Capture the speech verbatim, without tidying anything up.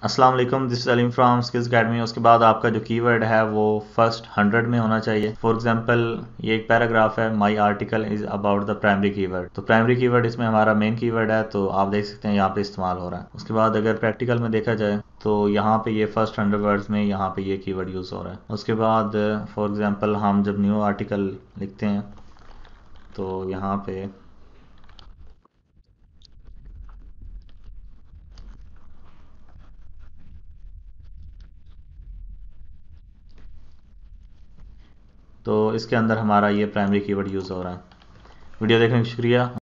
अस्सलाम वालेकुम, this is Aleem from skills academy. उसके बाद आपका जो कीवर्ड है वो फर्स्ट हंड्रेड में होना चाहिए। फॉर एग्जांपल ये एक पैराग्राफ है, my article is about the primary keyword. तो प्राइमरी कीवर्ड इसमें हमारा मेन कीवर्ड है, तो आप देख सकते हैं यहाँ पे इस्तेमाल हो रहा है। उसके बाद अगर प्रैक्टिकल में देखा जाए तो यहाँ पे ये फर्स्ट हंड्रेड वर्ड्स में यहाँ पे ये कीवर्ड यूज़ हो रहा है। उसके बाद फॉर एग्जाम्पल हम जब न्यू आर्टिकल लिखते हैं तो यहाँ पे तो इसके अंदर हमारा ये प्राइमरी कीवर्ड यूज़ हो रहा है। वीडियो देखने का शुक्रिया।